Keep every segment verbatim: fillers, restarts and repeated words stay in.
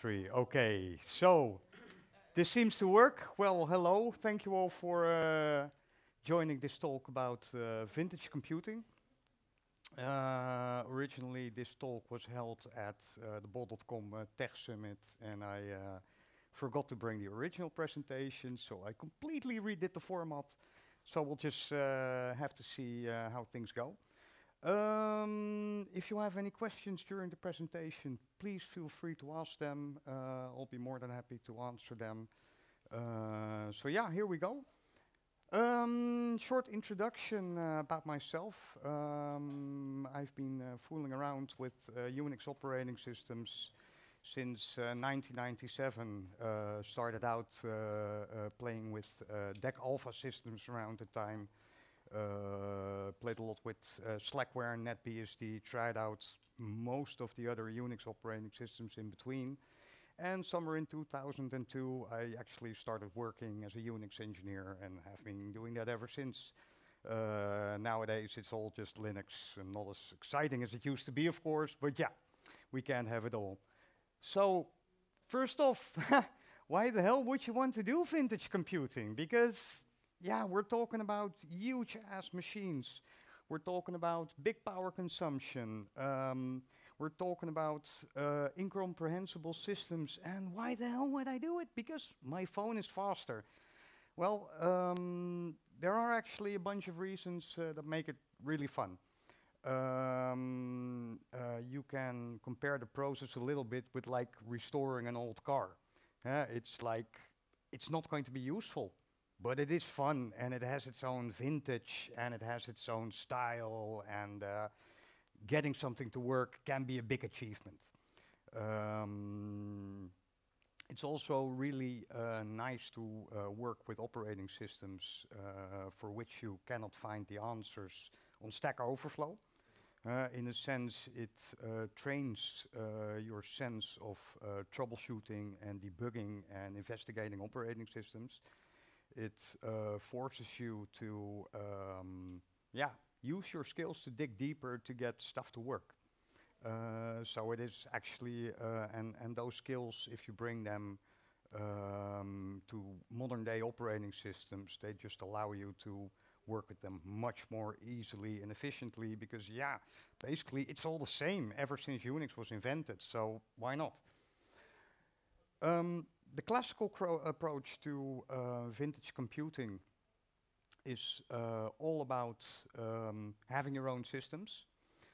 three. Okay, so this seems to work. Well, hello. Thank you all for uh, joining this talk about uh, vintage computing. Uh, originally, this talk was held at uh, the bol dot com uh, Tech Summit, and I uh, forgot to bring the original presentation, so I completely redid the format. So we'll just uh, have to see uh, how things go. Um, if you have any questions during the presentation, please feel free to ask them. Uh, I'll be more than happy to answer them. Uh, so yeah, here we go. Um, short introduction uh, about myself. Um, I've been uh, fooling around with uh, Unix operating systems since uh, nineteen ninety-seven. Uh, started out uh, uh, playing with uh, DEC Alpha systems around the time. Uh, played a lot with uh, Slackware and NetBSD, tried out most of the other Unix operating systems in between. And somewhere in two thousand two, I actually started working as a Unix engineer and have been doing that ever since. Uh, nowadays, it's all just Linux and not as exciting as it used to be, of course, but yeah, we can't have it all. So, first off, why the hell would you want to do vintage computing? Because yeah, we're talking about huge ass machines. We're talking about big power consumption. Um, we're talking about uh, incomprehensible systems. And why the hell would I do it? Because my phone is faster. Well, um, there are actually a bunch of reasons uh, that make it really fun. Um, uh, you can compare the process a little bit with like restoring an old car. Uh, it's like, it's not going to be useful. But it is fun, and it has its own vintage, and it has its own style, and uh, getting something to work can be a big achievement. Um, it's also really uh, nice to uh, work with operating systems uh, for which you cannot find the answers on Stack Overflow. Uh, in a sense, it uh, trains uh, your sense of uh, troubleshooting and debugging and investigating operating systems. It uh, forces you to, um, yeah, use your skills to dig deeper to get stuff to work. Uh, so it is actually, uh, and, and those skills, if you bring them um, to modern day operating systems, they just allow you to work with them much more easily and efficiently because, yeah, basically it's all the same ever since Unix was invented, so why not? Um, The classical approach to uh, vintage computing is uh, all about um, having your own systems.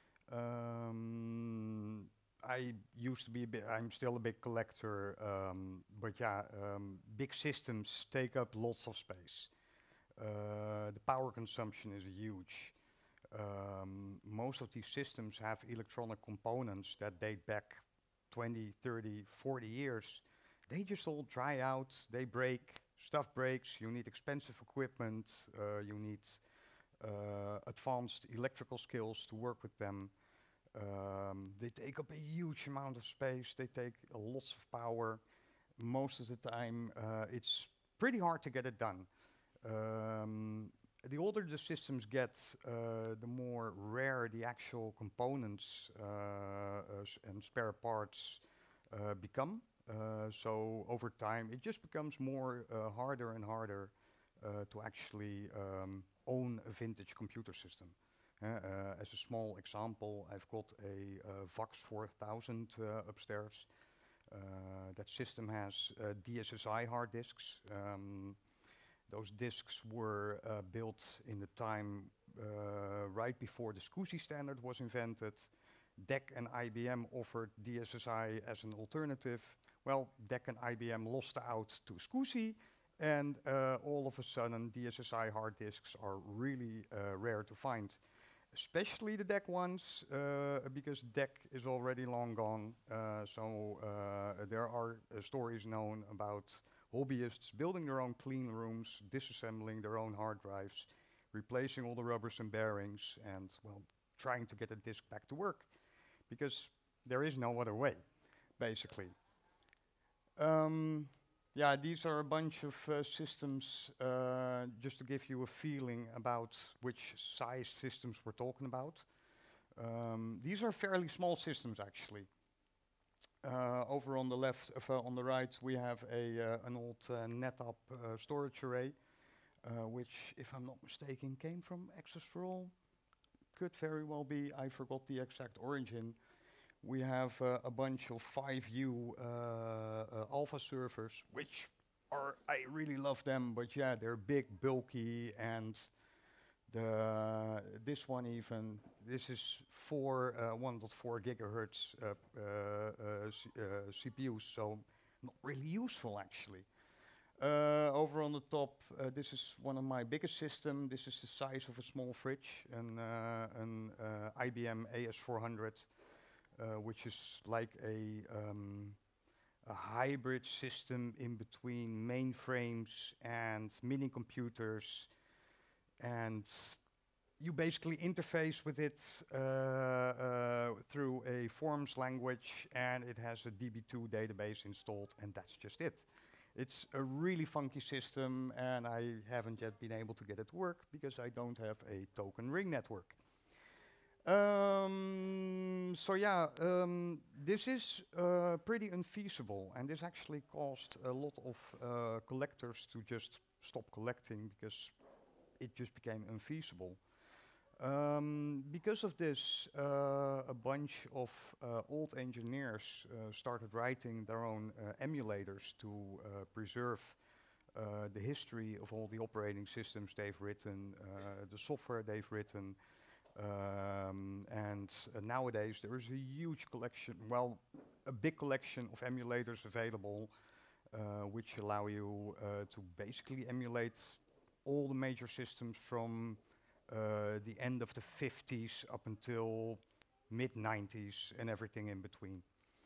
Um, I used to be a bit, I'm still a big collector, um, but yeah, um, big systems take up lots of space. Uh, the power consumption is huge. Um, most of these systems have electronic components that date back twenty, thirty, forty years. They just all dry out, they break, stuff breaks, you need expensive equipment, uh, you need uh, advanced electrical skills to work with them. Um, they take up a huge amount of space, they take uh, lots of power. Most of the time, uh, it's pretty hard to get it done. Um, the older the systems get, uh, the more rare the actual components uh, uh, and spare parts uh, become. Uh, so over time, it just becomes more uh, harder and harder uh, to actually um, own a vintage computer system. Uh, uh, as a small example, I've got a uh, VAX four thousand uh, upstairs. Uh, that system has uh, D S S I hard disks. Um, those disks were uh, built in the time uh, right before the SCSI standard was invented. DEC and I B M offered D S S I as an alternative. Well, DEC and I B M lost out to SCSI, and uh, all of a sudden D S S I hard disks are really uh, rare to find, especially the DEC ones, uh, because DEC is already long gone. Uh, so uh, there are uh, stories known about hobbyists building their own clean rooms, disassembling their own hard drives, replacing all the rubbers and bearings, and, well, trying to get the disk back to work, because there is no other way, basically. Um, yeah, these are a bunch of uh, systems, uh, just to give you a feeling about which size systems we're talking about. Um, these are fairly small systems, actually. Uh, over on the left, uh, on the right, we have a uh, an old uh, NetApp uh, storage array, uh, which, if I'm not mistaken, came from Access for All. Could very well be. I forgot the exact origin. We have uh, a bunch of five U uh, uh, alpha servers, which are, I really love them, but yeah, they're big, bulky, and the this one even, this is four uh, one point four gigahertz uh, uh, uh, C, uh, C P Us, so not really useful actually. Uh, over on the top, uh, this is one of my biggest systems. This is the size of a small fridge, an, uh, an uh, I B M A S four hundred, uh, which is like a, um, a hybrid system in between mainframes and mini computers, and you basically interface with it uh, uh, through a forms language, and it has a D B two database installed, and that's just it. It's a really funky system, and I haven't yet been able to get it to work because I don't have a token ring network. Um, so yeah, um, this is uh, pretty unfeasible, and this actually caused a lot of uh, collectors to just stop collecting because it just became unfeasible. Um, because of this, uh, a bunch of uh, old engineers uh, started writing their own uh, emulators to uh, preserve uh, the history of all the operating systems they've written, uh, the software they've written, um, and uh, nowadays there is a huge collection, well, a big collection of emulators available, uh, which allow you uh, to basically emulate all the major systems from Uh, the end of the fifties up until mid nineties and everything in between.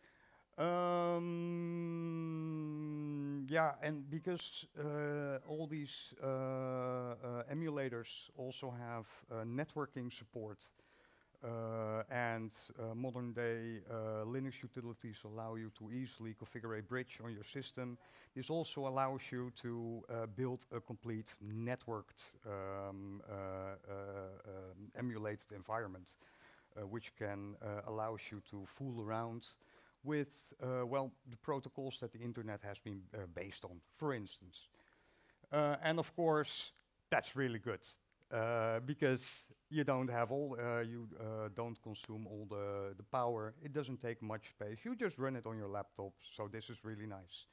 Um, yeah, and because uh, all these uh, uh, emulators also have uh, networking support, uh, and uh, modern day uh, Linux utilities allow you to easily configure a bridge on your system. This also allows you to uh, build a complete networked um, uh, uh, um, emulated environment, uh, which can uh, allows you to fool around with, uh, well, the protocols that the internet has been uh, based on, for instance. Uh, and of course, that's really good. Uh, because you don't have all, uh, you uh, don't consume all the, the power. It doesn't take much space. You just run it on your laptop, so this is really nice.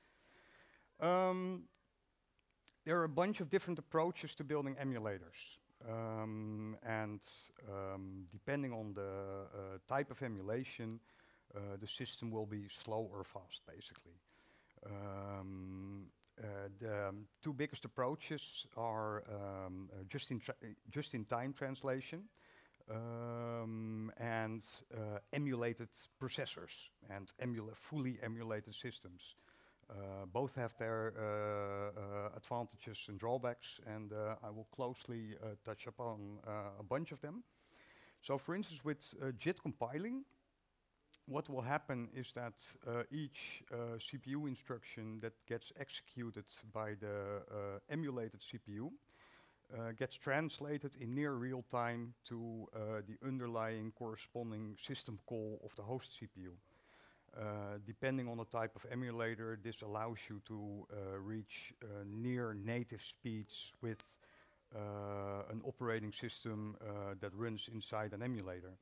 Um, there are a bunch of different approaches to building emulators. Um, and um, depending on the uh, type of emulation, uh, the system will be slow or fast, basically. Um, Uh, the um, two biggest approaches are um, uh, just-in-time just in translation um, and uh, emulated processors and emula fully emulated systems. Uh, both have their uh, uh, advantages and drawbacks, and uh, I will closely uh, touch upon uh, a bunch of them. So for instance, with uh, JIT compiling, what will happen is that uh, each uh, C P U instruction that gets executed by the uh, emulated C P U uh, gets translated in near real time to uh, the underlying corresponding system call of the host C P U. Uh, depending on the type of emulator, this allows you to uh, reach uh, near native speeds with uh, an operating system uh, that runs inside an emulator.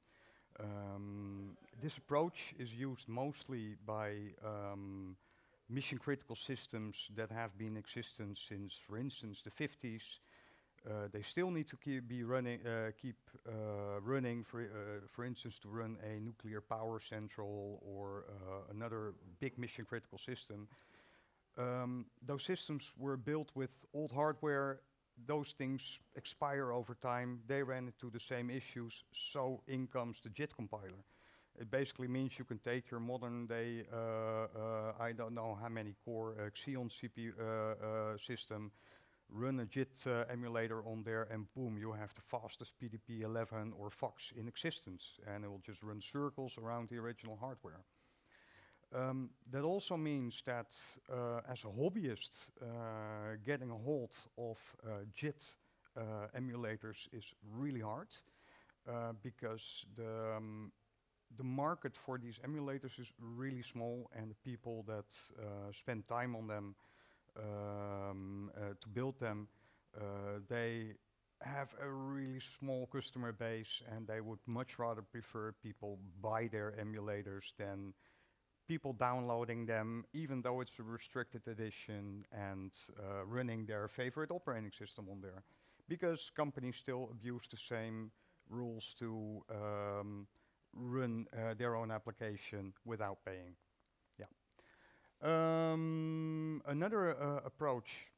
Um, this approach is used mostly by um, mission critical systems that have been in existence since, for instance, the fifties. Uh, they still need to keep be running, uh, keep uh, running, for uh, for instance, to run a nuclear power central or uh, another big mission critical system. Um, those systems were built with old hardware. Those things expire over time. They ran into the same issues, so in comes the JIT compiler. It basically means you can take your modern day, uh, uh, I don't know how many core uh, Xeon C P U uh, uh, system, run a JIT uh, emulator on there, and boom, you have the fastest P D P eleven or FOX in existence, and it will just run circles around the original hardware. Um, that also means that uh, as a hobbyist, uh, getting a hold of uh, JIT uh, emulators is really hard uh, because the, um, the market for these emulators is really small, and the people that uh, spend time on them um, uh, to build them, uh, they have a really small customer base, and they would much rather prefer people buy their emulators than people downloading them, even though it's a restricted edition, and uh, running their favorite operating system on there. Because companies still abuse the same rules to um, run uh, their own application without paying. Yeah. Um, another uh, approach,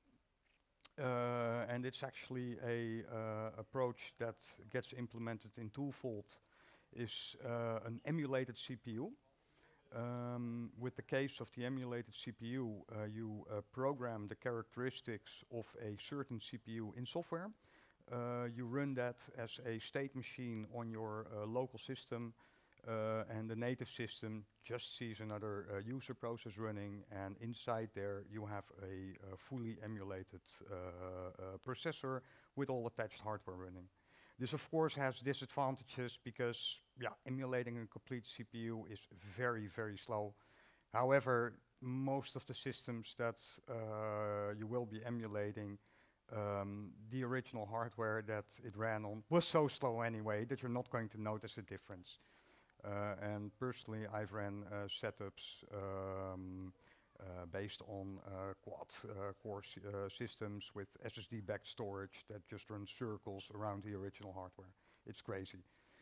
uh, and it's actually a uh, approach that gets implemented in twofold, is uh, an emulated C P U. Um, with the case of the emulated C P U, uh, you uh, program the characteristics of a certain C P U in software. Uh, you run that as a state machine on your uh, local system, uh, and the native system just sees another uh, user process running, and inside there you have a uh, fully emulated uh, uh, processor with all attached hardware running. This of course has disadvantages because yeah, emulating a complete C P U is very, very slow. However, most of the systems that uh, you will be emulating, um, the original hardware that it ran on was so slow anyway that you're not going to notice a difference. Uh, and personally, I've ran uh, setups um, uh, based on uh, quad uh, core uh, systems with S S D-backed storage that just run circles around the original hardware. It's crazy.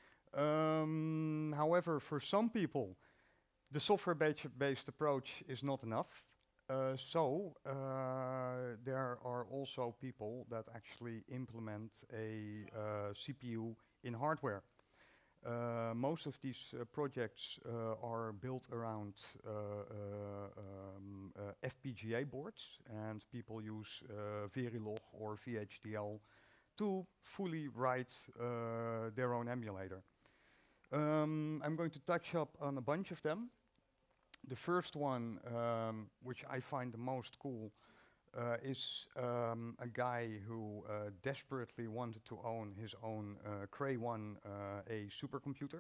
Um, however, for some people, the software-based approach is not enough. Uh, so uh, there are also people that actually implement a uh, C P U in hardware. Uh, most of these uh, projects uh, are built around uh, uh, um, uh, F P G A boards, and people use uh, Verilog or V H D L to fully write uh, their own emulator. Um, I'm going to touch up on a bunch of them. The first one, um, which I find the most cool, uh, is um, a guy who uh, desperately wanted to own his own uh, Cray one, uh, a supercomputer.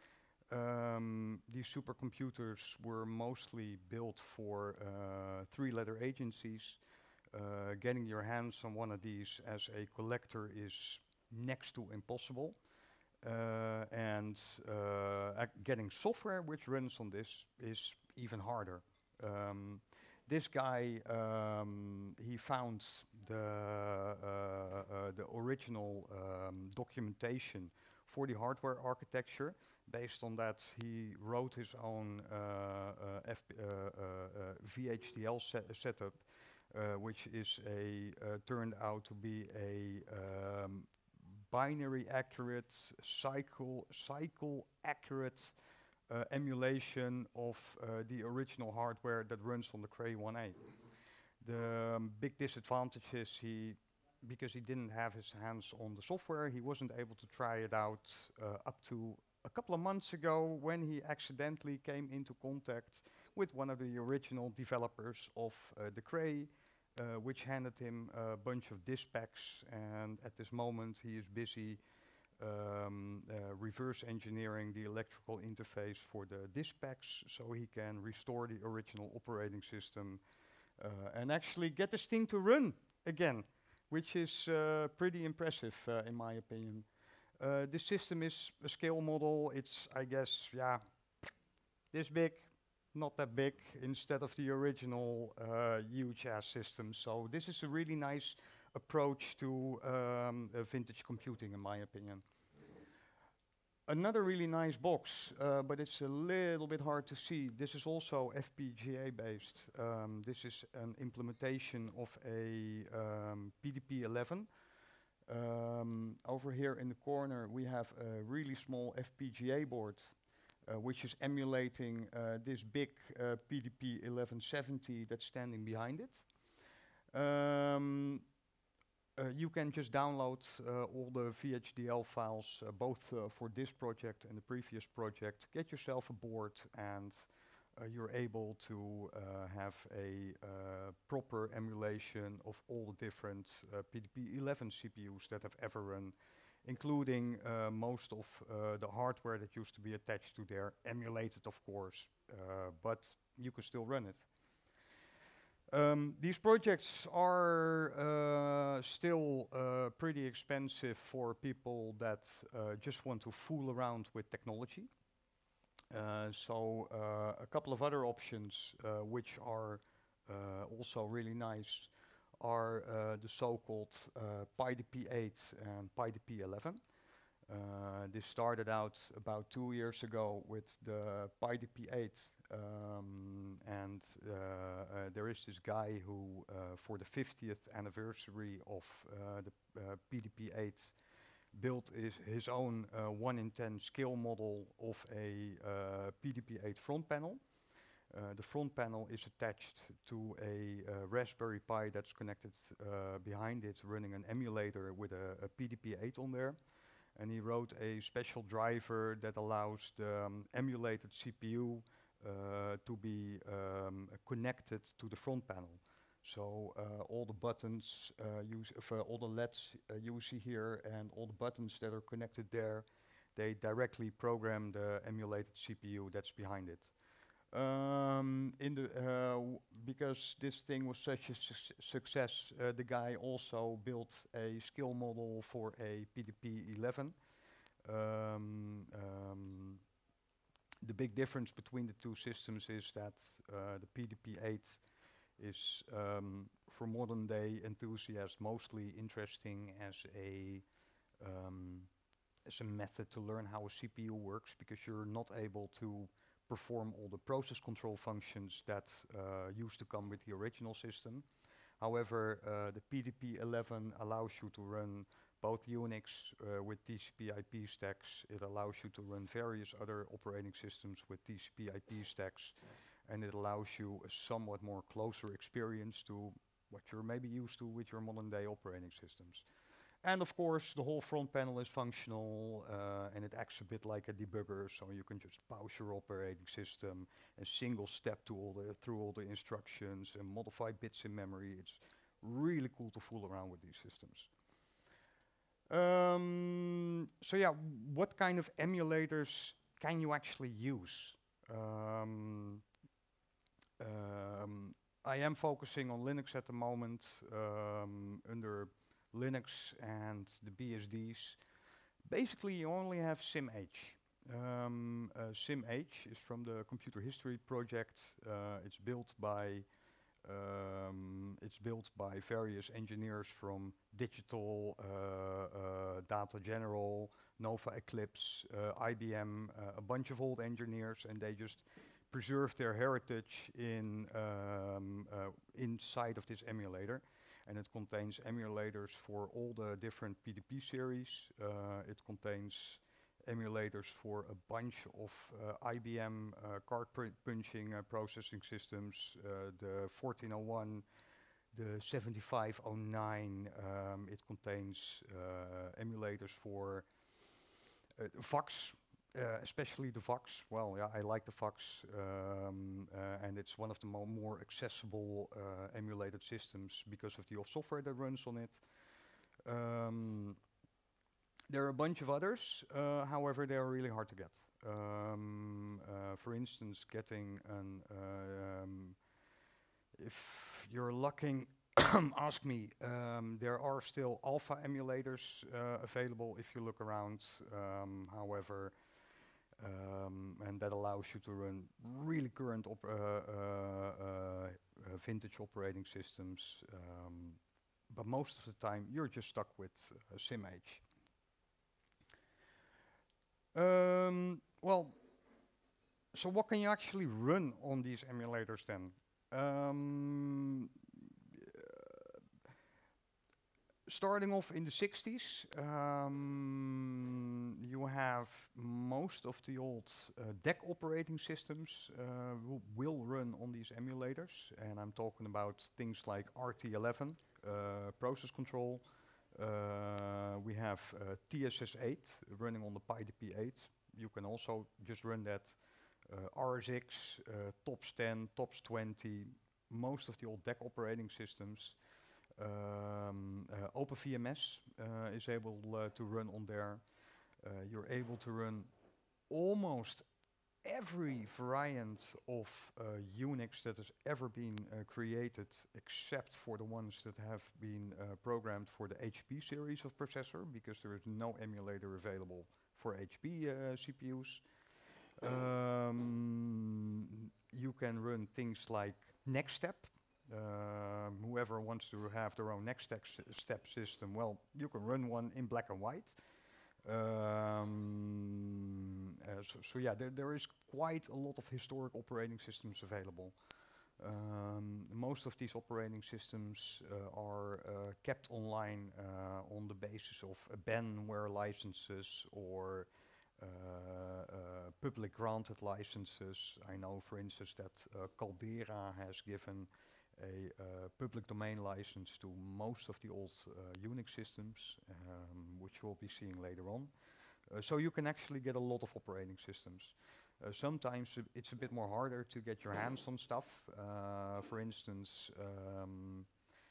Um, these supercomputers were mostly built for uh, three-letter agencies. Uh, getting your hands on one of these as a collector is next to impossible. Uh, and uh, getting software which runs on this is even harder. Um, this guy, um, he found the, uh, uh, the original um, documentation for the hardware architecture. Based on that, he wrote his own uh, uh, F uh, uh, uh, V H D L set setup, uh, which is a uh, turned out to be a um, binary accurate, cycle, cycle accurate uh, emulation of uh, the original hardware that runs on the Cray one A. The um, big disadvantage is he, because he didn't have his hands on the software, he wasn't able to try it out uh, up to a couple of months ago when he accidentally came into contact with one of the original developers of uh, the Cray, Uh, which handed him a bunch of disk packs, and at this moment he is busy um, uh, reverse engineering the electrical interface for the disk packs so he can restore the original operating system uh, and actually get this thing to run again, which is uh, pretty impressive uh, in my opinion. Uh, this system is a scale model. It's, I guess, yeah, this big, not that big, instead of the original uh, huge ass system. So this is a really nice approach to um, uh, vintage computing, in my opinion. Another really nice box, uh, but it's a little bit hard to see. This is also F P G A based. Um, this is an implementation of a um, P D P eleven. Um, over here in the corner we have a really small F P G A board, Uh, which is emulating uh, this big uh, P D P eleven seventy that's standing behind it. Um, uh, you can just download uh, all the V H D L files, uh, both uh, for this project and the previous project, get yourself a board, and uh, you're able to uh, have a uh, proper emulation of all the different uh, P D P eleven C P Us that have ever run including uh, most of uh, the hardware that used to be attached to there, emulated of course, uh, but you can still run it. Um, these projects are uh, still uh, pretty expensive for people that uh, just want to fool around with technology. Uh, so uh, a couple of other options uh, which are uh, also really nice are uh, the so-called uh, PyDP eight and PyDP eleven. Uh, this started out about two years ago with the PyDP eight, um, and uh, uh, there is this guy who, uh, for the fiftieth anniversary of uh, the uh, P D P eight, built his, his own uh, one in ten scale model of a uh, P D P eight front panel. Uh, the front panel is attached to a uh, Raspberry Pi that's connected uh, behind it, running an emulator with a, a P D P eight on there. And he wrote a special driver that allows the um, emulated C P U uh, to be um, connected to the front panel. So uh, all the buttons, uh, use uh, all the L E Ds uh, you see here, and all the buttons that are connected there, they directly program the emulated C P U that's behind it. Um, in the uh, w because this thing was such a su success, uh, the guy also built a skill model for a P D P eleven. Um, um, the big difference between the two systems is that uh, the P D P eight is, um, for modern day enthusiasts, mostly interesting as a um, as a method to learn how a C P U works, because you're not able to perform all the process control functions that uh, used to come with the original system. However, uh, the P D P eleven allows you to run both Unix uh, with T C P I P stacks. It allows you to run various other operating systems with T C P I P stacks, and it allows you a somewhat more closer experience to what you're maybe used to with your modern day operating systems. And of course, the whole front panel is functional, uh, and it acts a bit like a debugger, so you can just pause your operating system and single step to all the, through all the instructions and modify bits in memory. It's really cool to fool around with these systems. Um, so yeah, what kind of emulators can you actually use? Um, um, I am focusing on Linux at the moment, um, under Linux and the B S Ds. Basically, you only have SimH. Um, uh, SimH is from the Computer History Project. Uh, it's built by um, it's built by various engineers from Digital, uh, uh, Data General, Nova Eclipse, uh, I B M, uh, a bunch of old engineers, and they just preserve their heritage in um, uh, inside of this emulator. And it contains emulators for all the different P D P series. Uh, it contains emulators for a bunch of uh, I B M uh, card punching uh, processing systems, uh, the fourteen oh one, the seventy-five oh nine. Um, it contains uh, emulators for uh, VAX, uh, especially the VAX. Well, yeah, I like the VAX, um, uh, and it's one of the mo more accessible uh, emulated systems because of the software that runs on it. Um, there are a bunch of others, uh, however, they are really hard to get. Um, uh, for instance, getting an, uh, um, if you're looking, ask me, um, there are still alpha emulators uh, available if you look around, um, however, Um, and that allows you to run really current op uh, uh, uh, uh, vintage operating systems. Um, but most of the time, you're just stuck with uh, SimH. Um, well, so what can you actually run on these emulators then? Um, Starting off in the sixties, um, you have most of the old uh, D E C operating systems uh, will, will run on these emulators, and I'm talking about things like R T eleven, uh, process control. Uh, we have uh, T S S eight running on the PyDP eight. You can also just run that. Uh, R S X, uh, TOPS ten, TOPS twenty, most of the old D E C operating systems. Um, uh, OpenVMS uh, is able uh, to run on there. Uh, you're able to run almost every variant of uh, Unix that has ever been uh, created, except for the ones that have been uh, programmed for the H P series of processor, because there is no emulator available for H P uh, C P Us. Um, you can run things like NextStep. Um, whoever wants to have their own next step, step system, well, you can run one in black and white. Um, uh, so, so yeah, there, there is quite a lot of historic operating systems available. Um, most of these operating systems uh, are uh, kept online uh, on the basis of abandonware licenses or uh, uh, public granted licenses. I know, for instance, that uh, Caldera has given a uh, public domain license to most of the old uh, Unix systems, um, which we'll be seeing later on. Uh, so you can actually get a lot of operating systems. Uh, sometimes uh, it's a bit more harder to get your hands on stuff. Uh, for instance, um,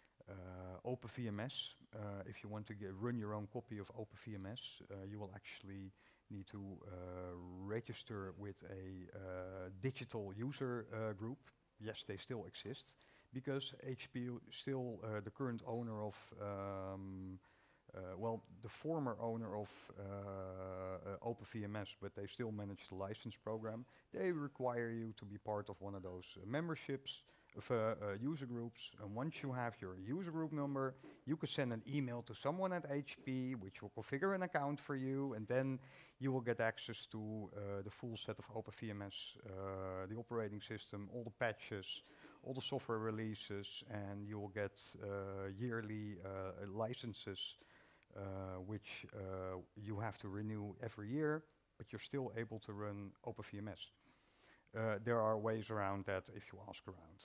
uh, OpenVMS. Uh, if you want to get run your own copy of OpenVMS, uh, you will actually need to uh, register with a uh, digital user uh, group. Yes, they still exist, because H P still uh, the current owner of, um, uh, well, the former owner of uh, uh, OpenVMS, but they still manage the license program. They require you to be part of one of those uh, memberships of uh, uh, user groups. And once you have your user group number, you can send an email to someone at H P, which will configure an account for you, and then you will get access to uh, the full set of OpenVMS, uh, the operating system, all the patches, all the software releases, and you will get uh, yearly uh, licenses, uh, which uh, you have to renew every year, but you're still able to run OpenVMS. Uh, there are ways around that if you ask around,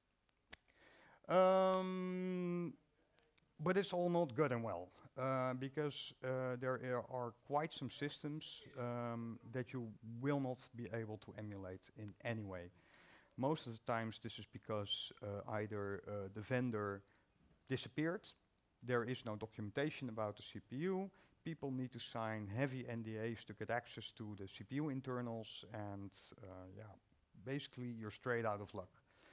though. Um, but it's all not good and well, uh, because uh, there are quite some systems um, that you will not be able to emulate in any way. Most of the times this is because uh, either uh, the vendor disappeared, there is no documentation about the C P U, people need to sign heavy N D As to get access to the C P U internals, and uh, yeah, basically you're straight out of luck.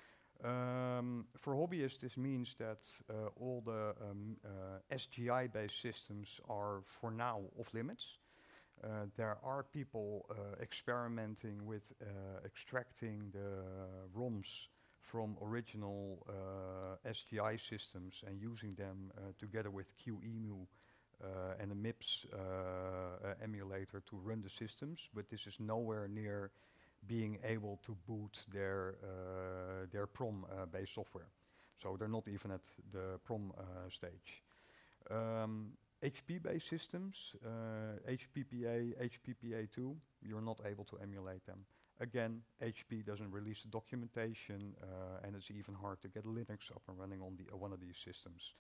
Um, for hobbyists, this means that uh, all the um, uh, S G I-based systems are for now off limits. Uh, there are people uh, experimenting with uh, extracting the ROMs from original uh, S G I systems and using them uh, together with QEMU uh, and a MIPS uh, uh, emulator to run the systems, but this is nowhere near being able to boot their uh, their PROM-based uh, software. So they're not even at the PROM uh, stage. Um, H P-based systems, uh, H P P A, H P P A two, you're not able to emulate them. Again, H P doesn't release the documentation, uh, and it's even hard to get Linux up and running on the, uh, one of these systems.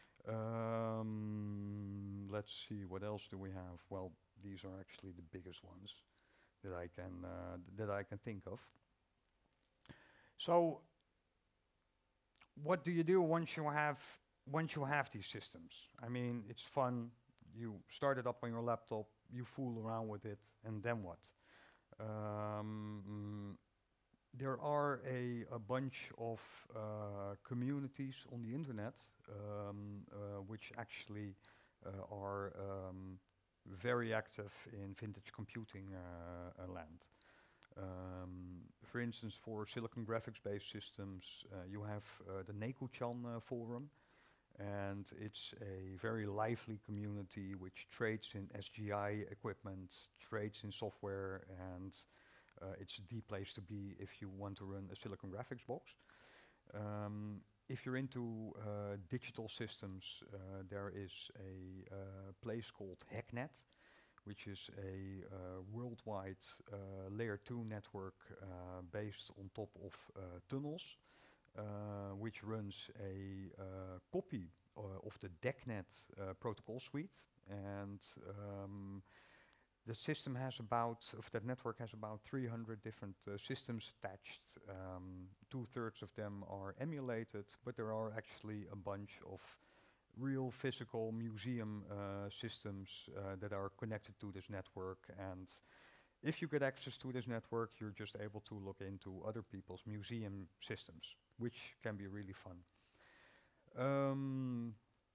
Um, let's see, what else do we have? Well, these are actually the biggest ones that I can uh, that I can think of. So, what do you do once you have once you have these systems? I mean, it's fun. You start it up on your laptop, you fool around with it, and then what? Um, mm, there are a, a bunch of uh, communities on the internet um, uh, which actually uh, are um, very active in vintage computing uh, uh, land. Um, for instance, for silicon graphics-based systems, uh, you have uh, the Neku-chan uh, forum, and it's a very lively community which trades in S G I equipment, trades in software, and uh, it's the place to be if you want to run a silicon graphics box. Um, if you're into uh, digital systems, uh, there is a uh, place called Hacknet, which is a uh, worldwide uh, layer two network uh, based on top of uh, tunnels, uh, which runs a uh, copy uh, of the DECnet uh, protocol suite. And um, the system has about, of that network has about three hundred different uh, systems attached. Um, two-thirds of them are emulated, but there are actually a bunch of real physical museum uh, systems uh, that are connected to this network. And if you get access to this network, you're just able to look into other people's museum systems, which can be really fun. Um,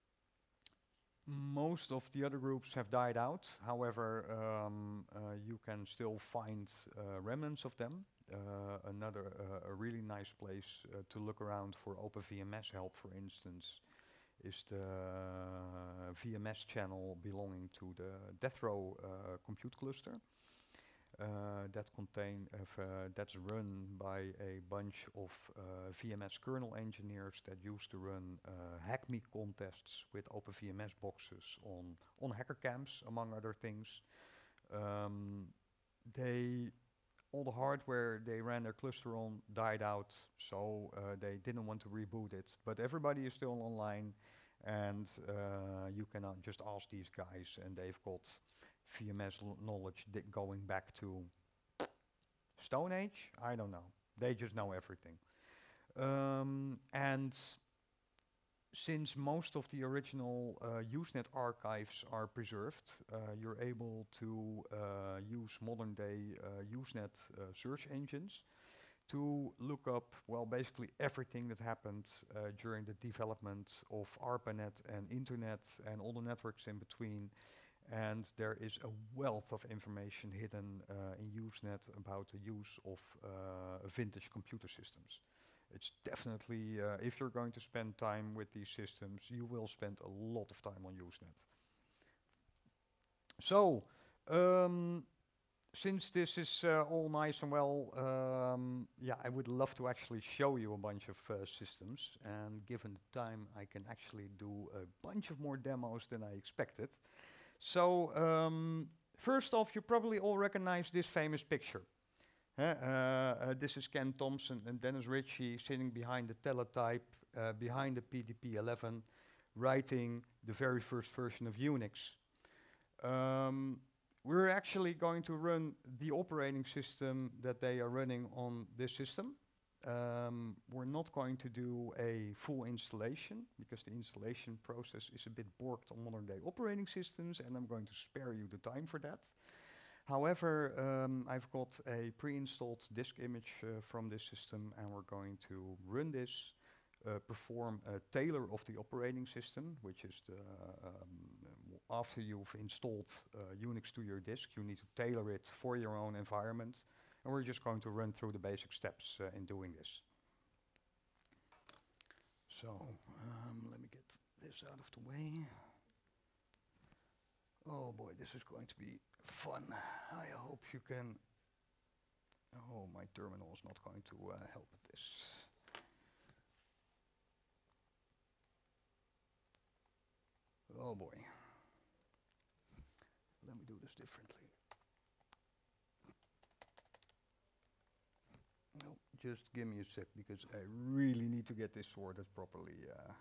most of the other groups have died out. However, um, uh, you can still find uh, remnants of them. Uh, another, uh, a really nice place uh, to look around for OpenVMS help, for instance, is the V M S channel belonging to the Death Row uh, compute cluster. Uh, that contain uh, that's run by a bunch of uh, V M S kernel engineers that used to run uh, HackMe contests with OpenVMS boxes on on hacker camps, among other things. Um, they all the hardware they ran their cluster on died out, so uh, they didn't want to reboot it. But everybody is still online, and uh, you can uh, just ask these guys, and they've got V M S knowledge going back to Stone Age? I don't know. They just know everything. Um, and since most of the original uh, Usenet archives are preserved, uh, you're able to uh, use modern day uh, Usenet uh, search engines to look up, well, basically everything that happened uh, during the development of ARPANET and Internet and all the networks in between. And there is a wealth of information hidden uh, in Usenet about the use of uh, vintage computer systems. It's definitely, uh, if you're going to spend time with these systems, you will spend a lot of time on Usenet. So, um, since this is uh, all nice and well, um, yeah, I would love to actually show you a bunch of uh, systems. And given the time, I can actually do a bunch of more demos than I expected. So, um, first off, you probably all recognize this famous picture. Uh, uh, this is Ken Thompson and Dennis Ritchie sitting behind the teletype, uh, behind the P D P eleven, writing the very first version of Unix. Um, we're actually going to run the operating system that they are running on this system. Um, we're not going to do a full installation because the installation process is a bit borked on modern day operating systems, and I'm going to spare you the time for that. However, um, I've got a pre-installed disk image uh, from this system, and we're going to run this, uh, perform a tailor of the operating system, which is the, um, after you've installed uh, Unix to your disk, you need to tailor it for your own environment. And we're just going to run through the basic steps uh, in doing this. So, um, let me get this out of the way. Oh boy, this is going to be fun. I hope you can... Oh, my terminal is not going to uh, help with this. Oh boy. Let me do this differently. No, just give me a sec because I really need to get this sorted properly. Uh.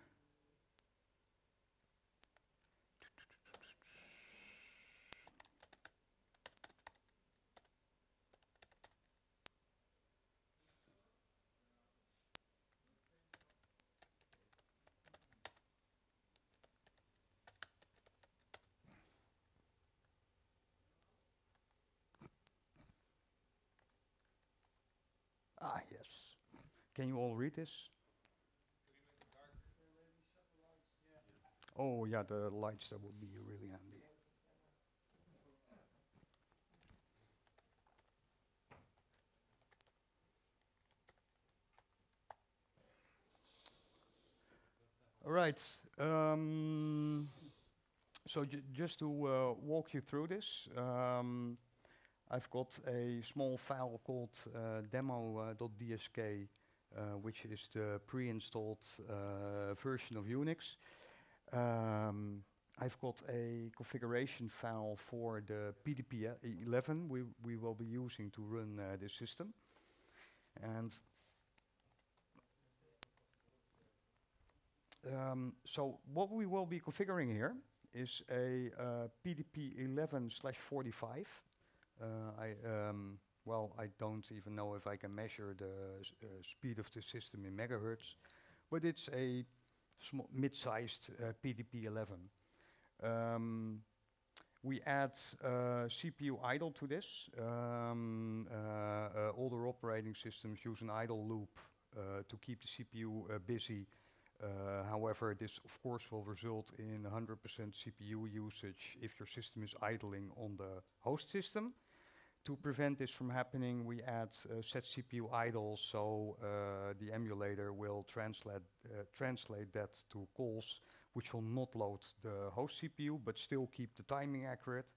Ah, yes. Can you all read this? Oh, yeah, the lights, that would be really handy. All right. Um, so ju just to uh, walk you through this, um, I've got a small file called uh, demo.dsk, uh, uh, which is the pre-installed uh, version of Unix. Um, I've got a configuration file for the P D P eleven we, we will be using to run uh, this system. And um, so what we will be configuring here is a uh, P D P eleven slash forty-five. Uh, I um, well, I don't even know if I can measure the s- uh, speed of the system in megahertz, but it's a sm- mid-sized uh, P D P eleven. Um, we add uh, C P U idle to this. Um, uh, uh, older operating systems use an idle loop uh, to keep the C P U uh, busy. Uh, however, this of course will result in one hundred percent C P U usage if your system is idling on the host system. To prevent this from happening, we add uh, set C P U idle, so uh, the emulator will translate uh, translate that to calls which will not load the host C P U, but still keep the timing accurate.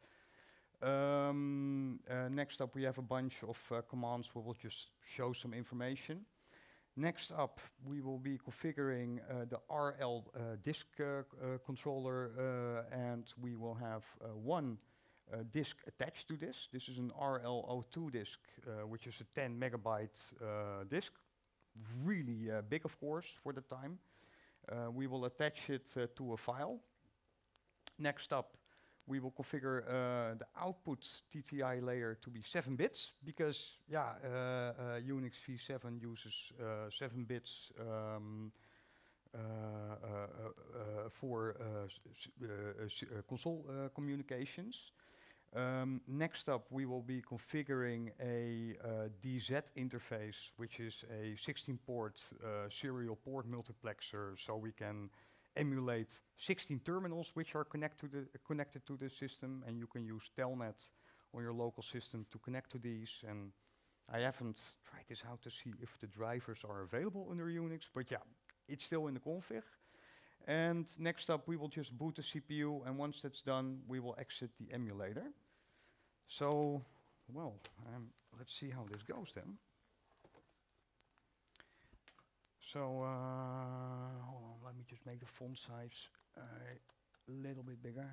Um, uh, next up, we have a bunch of uh, commands where we'll just show some information. Next up, we will be configuring uh, the R L uh, disk uh, uh, controller, uh, and we will have uh, one uh, disk attached to this. This is an R L O two disk, uh, which is a ten megabyte uh, disk. Really uh, big, of course, for the time. Uh, we will attach it uh, to a file. Next up, we will configure uh, the output T T I layer to be seven bits because, yeah, uh, uh, Unix v seven uses uh, seven bits um, uh, uh, uh, uh, for uh, s- s- uh, s- uh, console uh, communications. Um, next up, we will be configuring a uh, D Z interface, which is a sixteen port uh, serial port multiplexer, so we can emulate sixteen terminals which are connect to the, uh, connected to the system, and you can use Telnet on your local system to connect to these. And I haven't tried this out to see if the drivers are available under Unix, but yeah, it's still in the config. And next up, we will just boot the C P U, and once that's done, we will exit the emulator. So, well, um, let's see how this goes then. So, uh, hold on, let me just make the font size uh, a little bit bigger.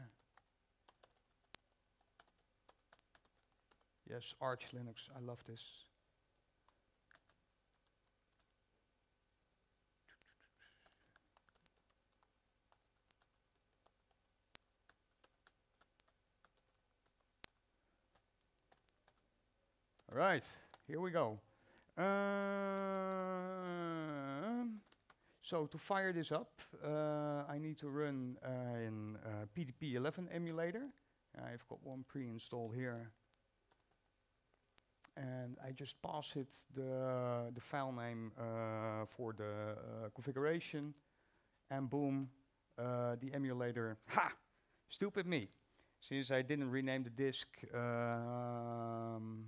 Yes, Arch Linux, I love this. All right, here we go. Um, so to fire this up, uh, I need to run uh, an uh, P D P eleven emulator. I've got one pre-installed here. And I just pass it the, the file name uh, for the uh, configuration, and boom, uh, the emulator, ha! Stupid me. Since I didn't rename the disk, um,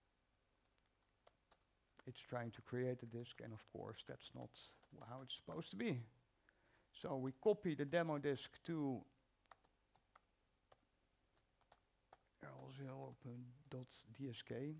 it's trying to create a disk, and of course that's not how it's supposed to be. So we copy the demo disk to rlzopen.dsk.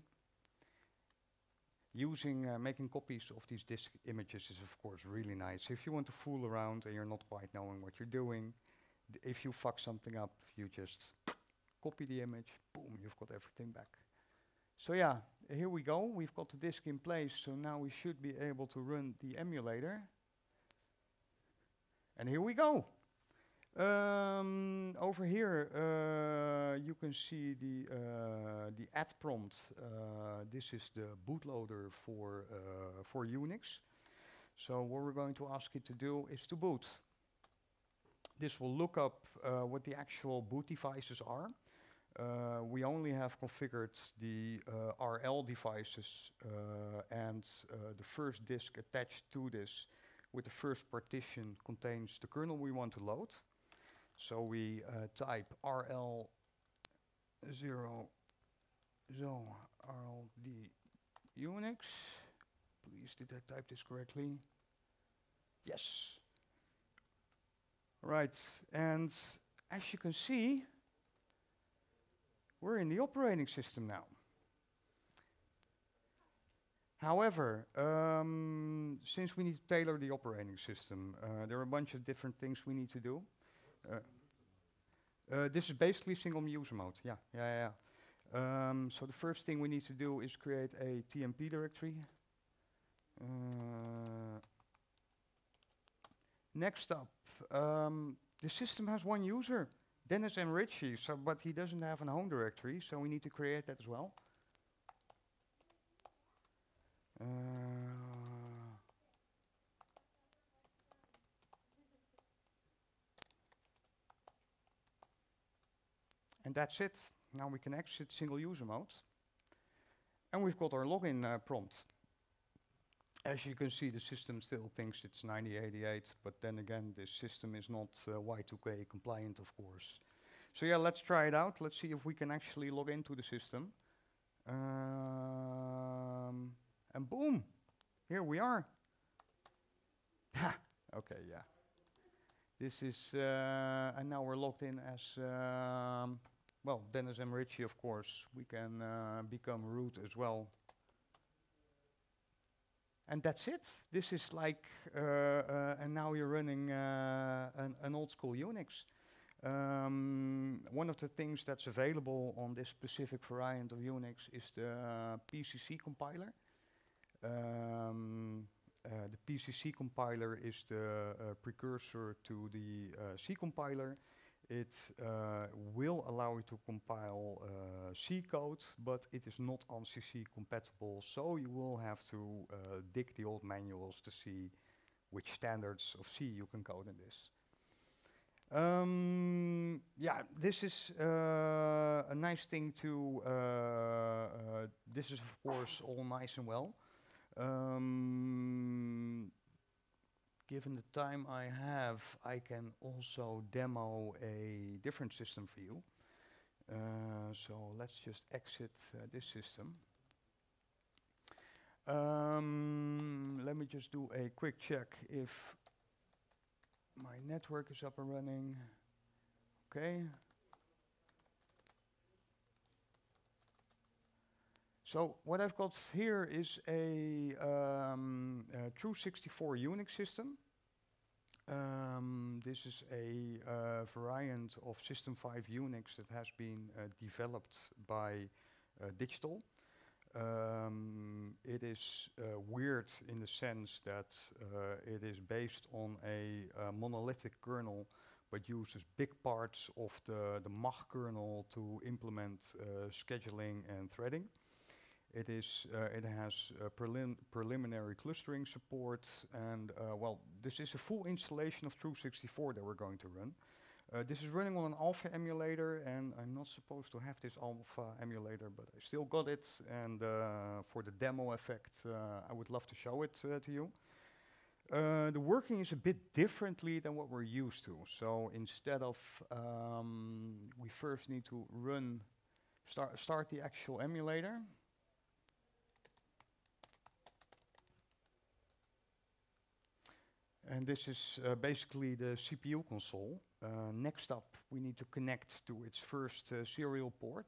Using, uh, making copies of these disk images is of course really nice. If you want to fool around and you're not quite knowing what you're doing, if you fuck something up, you just copy the image, boom, you've got everything back. So yeah, here we go. We've got the disk in place, so now we should be able to run the emulator. And here we go. Um, over here, uh, you can see the uh, the add prompt. Uh, this is the bootloader for uh, for Unix. So what we're going to ask it to do is to boot. This will look up uh, what the actual boot devices are. Uh, we only have configured the uh, R L devices, uh, and uh, the first disk attached to this with the first partition contains the kernel we want to load. So we uh, type R L zero, so R L D Unix. Please, did I type this correctly? Yes. Right, and as you can see, we're in the operating system now. However, um, since we need to tailor the operating system, uh, there are a bunch of different things we need to do. Uh, uh, this is basically single user mode. Yeah, yeah, yeah. Um, so the first thing we need to do is create a T M P directory. Uh, next up, um, the system has one user. Dennis M. Ritchie, so, but he doesn't have a home directory, so we need to create that as well. Uh, and that's it. Now we can exit single user mode. And we've got our login uh, prompt. As you can see, the system still thinks it's ninety eighty-eight, but then again, this system is not uh, Y two K compliant, of course. So yeah, let's try it out. Let's see if we can actually log into the system. Um, and boom, here we are. Okay, yeah. This is, uh, and now we're logged in as, um, well, Dennis M. Ritchie, of course. We can uh, become root as well. And that's it. This is like, uh, uh, and now you're running uh, an, an old school Unix. Um, one of the things that's available on this specific variant of Unix is the uh, P C C compiler. Um, uh, the P C C compiler is the uh, precursor to the uh, C compiler. It uh, will allow you to compile uh, C code, but it is not ANSI C compatible, so you will have to uh, dig the old manuals to see which standards of C you can code in this. Um, yeah, this is uh, a nice thing to, uh, uh, this is of course all nice and well. Um, Given the time I have, I can also demo a different system for you. Uh, so let's just exit uh, this system. Um, let me just do a quick check if my network is up and running. Okay. So what I've got here is a, um, a True sixty-four Unix system. Um, this is a uh, variant of System five Unix that has been uh, developed by uh, Digital. Um, it is uh, weird in the sense that uh, it is based on a, a monolithic kernel, but uses big parts of the, the Mach kernel to implement uh, scheduling and threading. It is. Uh, it has uh, prelim preliminary clustering support, and uh, well, this is a full installation of True sixty-four that we're going to run. Uh, this is running on an alpha emulator, and I'm not supposed to have this alpha emulator, but I still got it. And uh, for the demo effect, uh, I would love to show it uh, to you. Uh, the working is a bit differently than what we're used to. So instead of, um, we first need to run, start start the actual emulator. And this is uh, basically the C P U console. Uh, next up, we need to connect to its first uh, serial port.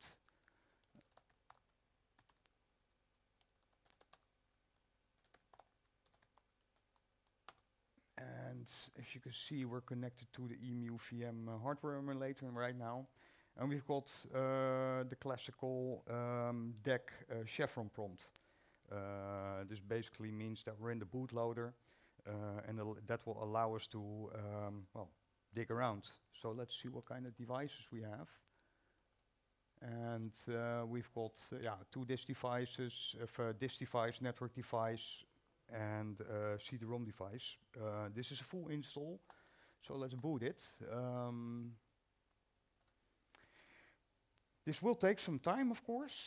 And as you can see, we're connected to the E M U V M uh, hardware emulator right now. And we've got uh, the classical um, D E C uh, chevron prompt. Uh, this basically means that we're in the bootloader. Uh, and that will allow us to, um, well, dig around. So let's see what kind of devices we have. And uh, we've got, uh, yeah, two disk devices, uh, disk device, network device, and uh, C D ROM device. Uh, this is a full install, so let's boot it. Um, this will take some time, of course.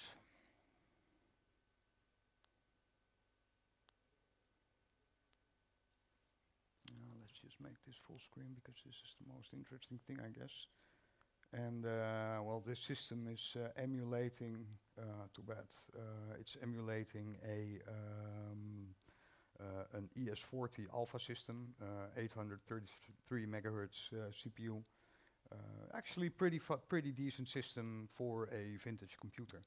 Make this full screen because this is the most interesting thing, I guess. And uh, well, this system is uh, emulating, uh, too bad, uh, it's emulating a um, uh, an E S forty alpha system, uh, eight hundred thirty-three megahertz uh, C P U. Uh, actually, pretty pretty decent system for a vintage computer.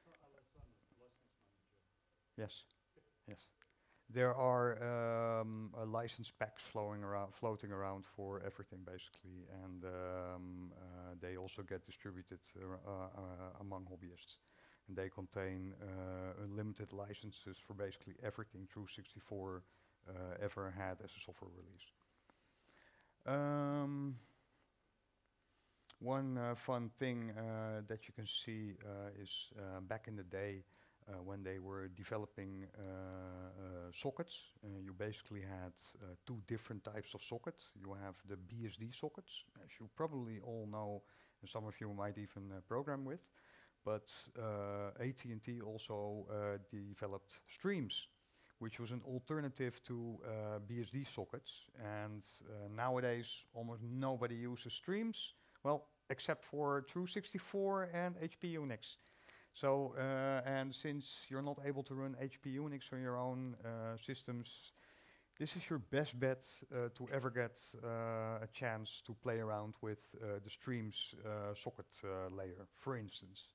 Yes, yes. There are um, uh, license packs flowing around, floating around for everything basically, and um, uh, they also get distributed uh, uh, among hobbyists. And they contain uh, unlimited licenses for basically everything True sixty-four uh, ever had as a software release. Um, One uh, fun thing uh, that you can see uh, is uh, back in the day uh, when they were developing uh, uh, sockets, uh, you basically had uh, two different types of sockets. You have the B S D sockets, as you probably all know, and some of you might even uh, program with. But uh, A T and T also uh, developed Streams, which was an alternative to uh, B S D sockets. And uh, nowadays, almost nobody uses Streams. Well, except for True sixty-four and H P Unix. So, uh, and since you're not able to run H P Unix on your own uh, systems, this is your best bet uh, to ever get uh, a chance to play around with uh, the Streams uh, socket uh, layer, for instance.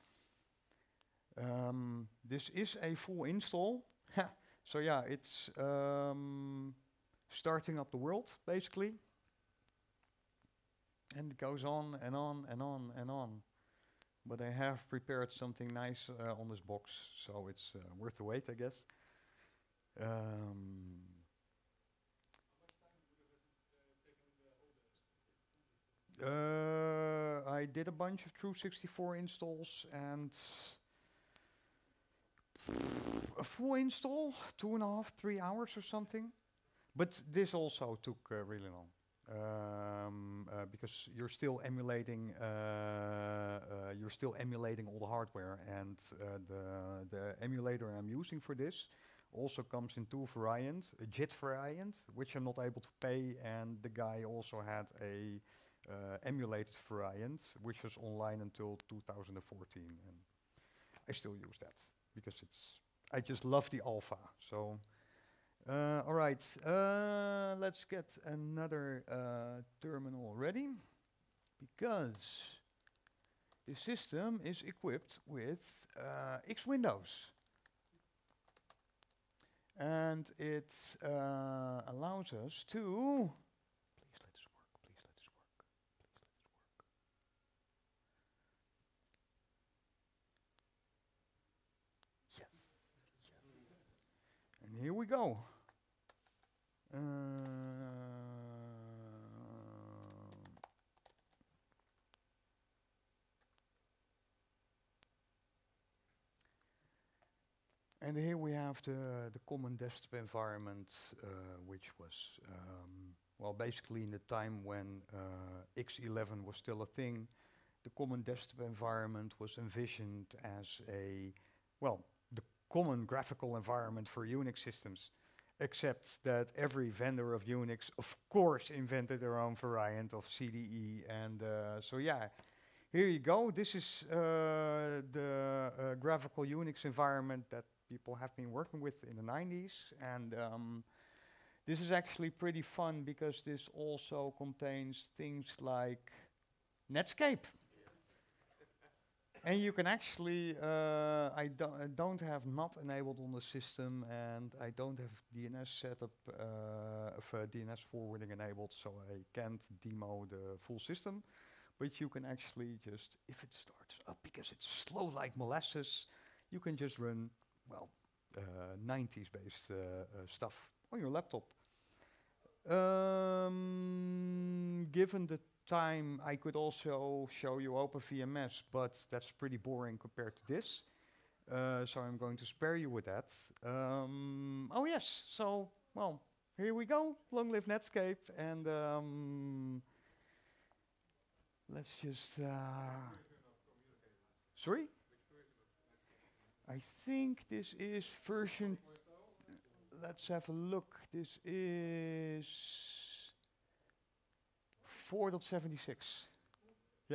Um, this is a full install. So yeah, it's um, starting up the world, basically. And it goes on and on and on and on. But I have prepared something nice uh, on this box, so it's uh, worth the wait, I guess. Um, uh, I did a bunch of True sixty-four installs and a full install, two and a half, three hours or something. But this also took uh, really long. Um, uh, because you're still emulating, uh, uh, you're still emulating all the hardware, and uh, the the emulator I'm using for this also comes in two variants: a JIT variant, which I'm not able to pay, and the guy also had a uh, emulated variant, which was online until two thousand fourteen, and I still use that because it's I just love the alpha. So. Uh, all right, uh, let's get another uh, terminal ready, because the system is equipped with uh, X Windows. And it uh, allows us to, please let this work, please let this work, please let this work. Yes, yes. And here we go. Uh, and here we have the, the common desktop environment, uh, which was, um, well, basically in the time when uh, X eleven was still a thing, the common desktop environment was envisioned as a, well, the common graphical environment for Unix systems. Except that every vendor of Unix, of course, invented their own variant of C D E. And uh, so, yeah, here you go. This is uh, the uh, graphical Unix environment that people have been working with in the nineties. And um, this is actually pretty fun because this also contains things like Netscape. And you can actually, uh, I, do I don't have not enabled on the system, and I don't have D N S setup, uh, of, uh, D N S forwarding enabled, so I can't demo the full system. But you can actually just, if it starts up, because it's slow like molasses, you can just run, well, uh, nineties based uh, uh, stuff on your laptop. Um, given the time, I could also show you OpenVMS, but that's pretty boring compared to this. Uh, so I'm going to spare you with that. Um, oh yes, so, well, here we go. Long live Netscape. And um, let's just... Uh, sorry? I think this is version... Let's have a look. This is four point seventy-six. Yeah.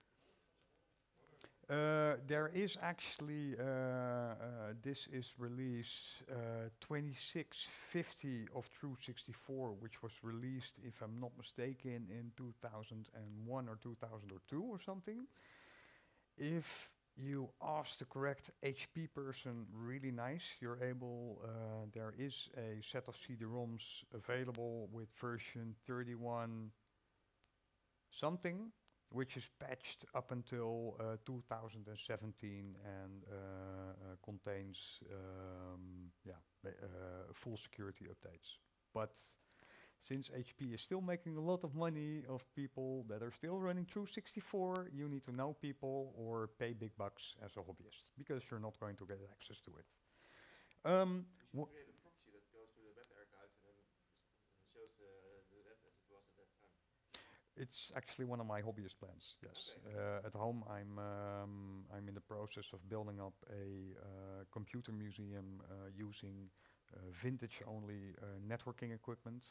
Uh, there is actually, uh, uh, this is release uh, twenty-six fifty of True sixty-four, which was released, if I'm not mistaken, in two thousand one or two thousand two or something. If you ask the correct H P person, really nice. You're able, uh, there is a set of C D ROMs available with version thirty-one something, which is patched up until uh, two thousand seventeen and uh, uh, contains um, yeah, uh, full security updates. But Since H P is still making a lot of money of people that are still running True sixty-four, you need to know people or pay big bucks as a hobbyist because you're not going to get access to it. Um, You should wh- create a proxy that goes to the web archive and then s- shows the, the web as it was at that time. It's actually one of my hobbyist plans. Yes. Okay. Uh, at home, I'm um, I'm in the process of building up a uh, computer museum uh, using uh, vintage-only uh, networking equipment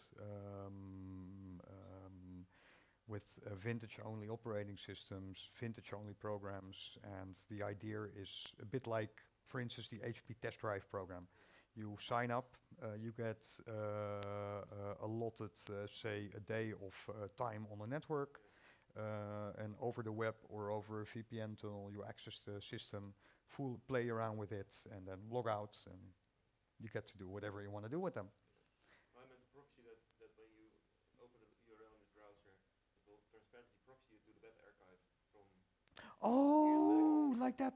um, um, with uh, vintage-only operating systems, vintage-only programs, and the idea is a bit like, for instance, the H P test drive program. You sign up, uh, you get uh, uh, allotted, uh, say, a day of uh, time on a network, uh, and over the web or over a V P N tunnel, you access the system, full play around with it, and then log out, and you get to do whatever you want to do with them. I meant the proxy that, that when you open a U R L in the browser, it will transparently proxy you to the web archive from Oh, like that.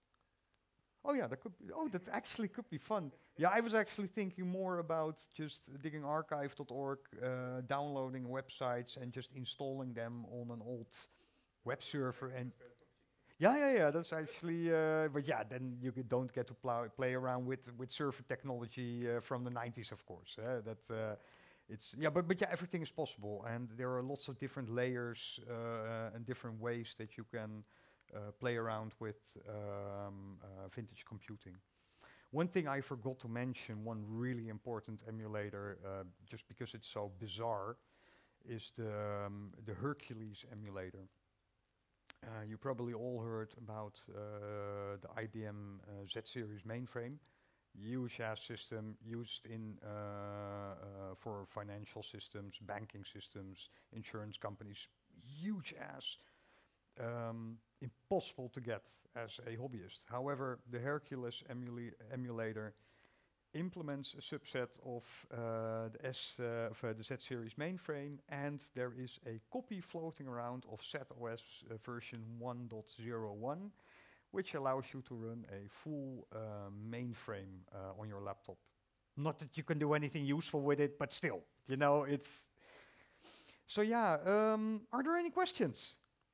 Oh yeah, that could be. Oh, that actually could be fun. Yeah, I was actually thinking more about just digging archive dot org, uh, downloading websites, and just installing them on an old web server. And transparent proxy. yeah, yeah, yeah. That's actually. Uh, but yeah, then you g- don't get to plow, play around with with server technology uh, from the nineties, of course. Uh, that. Uh, it's yeah, but but yeah, everything is possible, and there are lots of different layers uh, and different ways that you can uh, play around with um, uh, vintage computing. One thing I forgot to mention, one really important emulator, uh, just because it's so bizarre, is the um, the Hercules emulator. Uh, you probably all heard about uh, the I B M uh, Z-series mainframe, huge ass system used in uh, uh, for financial systems, banking systems, insurance companies. Huge ass, um, impossible to get as a hobbyist. However, the Hercules emula- emulator implements a subset of uh, the S uh, of uh, the Z-series mainframe, and there is a copy floating around of ZOS uh, version one point zero one, which allows you to run a full uh, mainframe uh, on your laptop. Not that you can do anything useful with it, but still, you know, it's. So yeah, um, are there any questions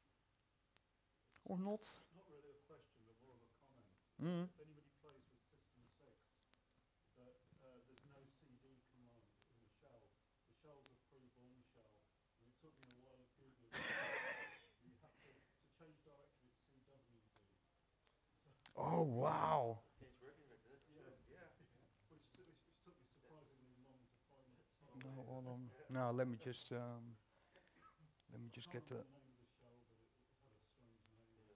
or not? Not really a question, but more of a comment. Mm. If anybody plays with System six, that uh, there's no C D command in the shell. The shell's a pre-born shell, and it took me a while at Google. You have to, to change directory, it's C W D. So, Oh wow! Change working like this. yes, Yeah. which, took, which, which took me surprisingly long to find it. No, hold on. Now let me just um, let me just I get can't the. remember the name of the shell, but it, it had a strange name.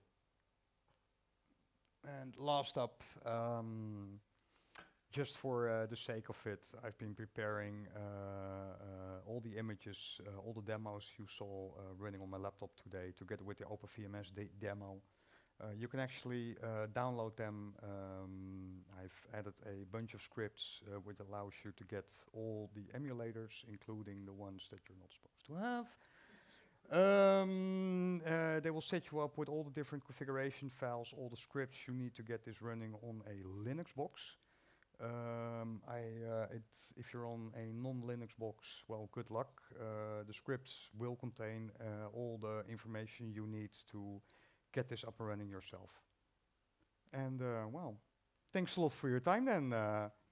And last up, um, just for uh, the sake of it, I've been preparing uh, uh, all the images, uh, all the demos you saw uh, running on my laptop today, together with the OpenVMS de- demo. Uh, you can actually uh, download them. Um, I've added a bunch of scripts uh, which allows you to get all the emulators, including the ones that you're not supposed to have. Um, uh, they will set you up with all the different configuration files, all the scripts you need to get this running on a Linux box. Um, I, uh, it's, if you're on a non-Linux box, well, good luck. Uh, the scripts will contain uh, all the information you need to get this up and running yourself. And uh, well, thanks a lot for your time then. Uh,